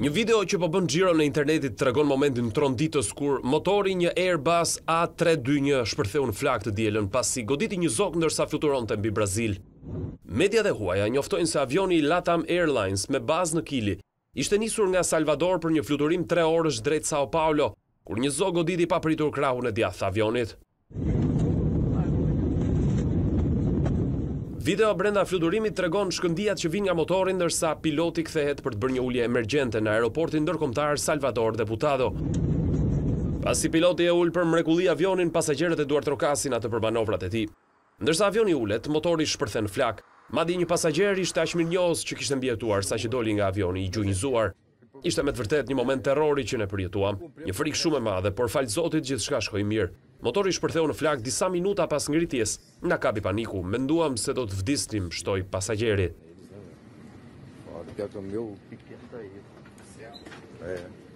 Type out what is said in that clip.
Një video që po bën xhiron në internetit tregon momentin tronditës kur motori një Airbus A321 shpërtheu në flakë të dielën pasi goditi një zog ndërsa fluturonte mbi Brazil. Mediat dhe huaja njoftojnë se avioni LATAM Airlines me bazë në Kili ishte nisur nga Salvador për një fluturim 3 orësh drejt Sao Paulo, kur një zog goditi pa pritur krahun e djathtë të avionit. Video brenda fluturimit tregon shkëndijat që vinë nga motori ndërsa piloti kthehet për të bërë një ulje emergjente në aeroportin ndërkombëtar Salvador-Deputado. Pasi piloti e ul për mrekulli avionin, pasagerët e duart trokasin atë për manovrat e tij. Ndërsa avioni ulet, motori shpërthen flak. Madje një pasager ishte aq mirënjohës që kishte mbijetuar saqë doli nga avioni i gjunjëzuar. Ishte me të vërtet një moment terrori që ne përjetuam. Një frikë shumë e madhe, por fal Zotit gjithçka shkoi mirë. Motori shpërtheu në flak disa minuta pas ngritjes. Na kapi paniku, menduam se do të vdisnim, shtoi pasageri.